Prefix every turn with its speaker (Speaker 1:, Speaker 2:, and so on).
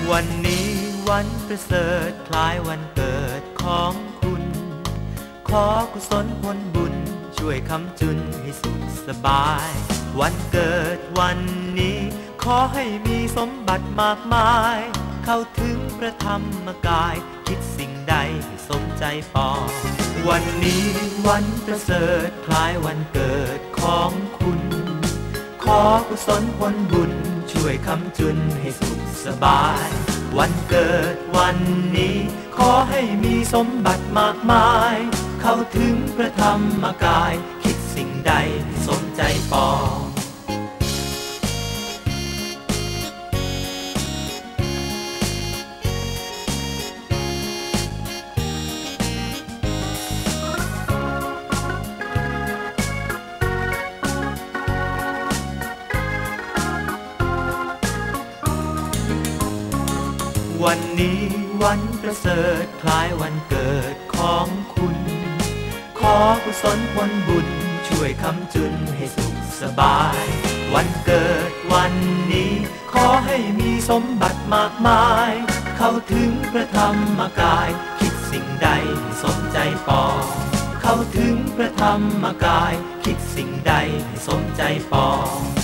Speaker 1: วันนี้วันประเสริฐคล้ายวันเกิดของคุณขอกุศลผลบุญช่วยค้ำจุนให้สุขสบายวันเกิดวันนี้ขอให้มีสมบัติมากมายเข้าถึงพระธรรมกายคิดสิ่งใดให้สมใจปองวันนี้วันประเสริฐคล้ายวันเกิดของคุณขอกุศลผลบุญช่วยค้ำจุนให้สุขสบายวันเกิดวันนี้ขอให้มีสมบัติมากมายเข้าถึงพระธรรมกายคิดสิ่งใดให้สมใจปองวันนี้วันประเสริฐคล้ายวันเกิดของคุณขอกุศลผลบุญช่วยค้ำจุนให้สุขสบายวันเกิดวันนี้ขอให้มีสมบัติมากมายเข้าถึงพระธรรมกายคิดสิ่งใดให้สมใจปองเข้าถึงพระธรรมกายคิดสิ่งใดให้สมใจปอง